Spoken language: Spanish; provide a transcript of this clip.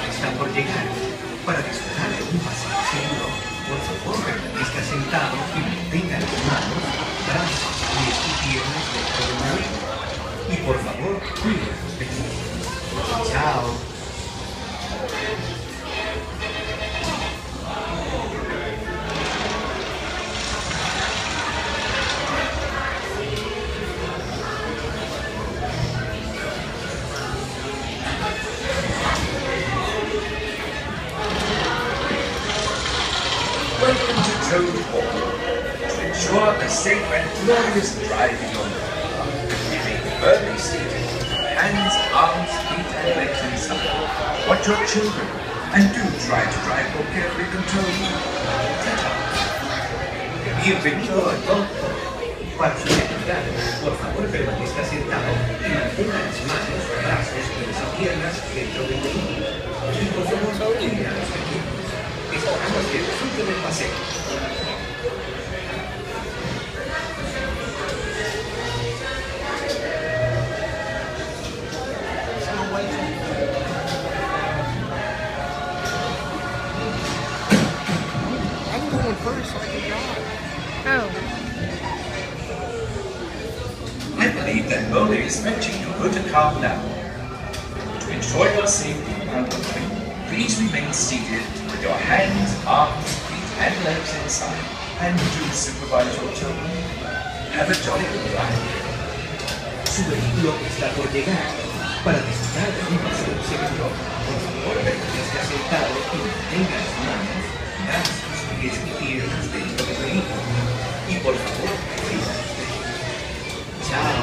está por llegar. Para disfrutar de un paseo seguro, por favor permanezca sentado y mantenga las manos, brazos, pies y piernas dentro del vehículo. Y por favor, cuide a los pequeños. Chao. Welcome to Toad Hall. To ensure a safe and glorious driving on the car, remain firmly seated, hands, arms, feet and legs inside. Watch your children and do try to drive more carefully than Toad. Bienvenido a Toad Hall. Para su seguridad, por favor permanezca sentado y mantenga las manos, brazos, pies y piernas dentro del vehículo. Y por favor, cuide a los pequeños. Esperamos que disfruten del paseo. I'm going first so I can drive. Oh. I believe that Mona is fetching your motor car now. To ensure your safety while driving, please remain seated with your hands, arms, feet and legs inside and do supervise your children. Have a jolly good ride. Su vehículo está por llegar. Para disfrutar de un paseo seguro, por favor permanezca sentado y mantenga las manos, brazos, pies y piernas dentro del vehículo. Y por favor, cuide a los pequeños. Chao.